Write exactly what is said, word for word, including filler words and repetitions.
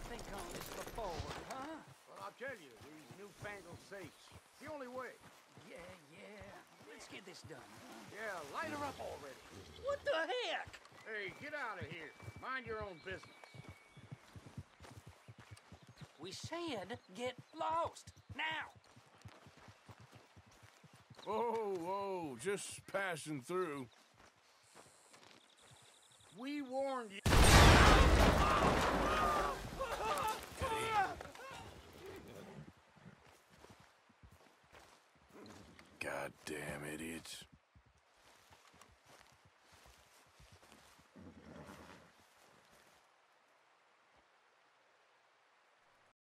think on this before, huh? Well, I'll tell you, these newfangled safes. It's the only way. Yeah, yeah. Let's get this done, huh? Yeah, light her up already. What the heck? Hey, get out of here. Mind your own business. We said get lost. Now! Whoa, whoa, just passing through. We warned you. Goddamn idiots.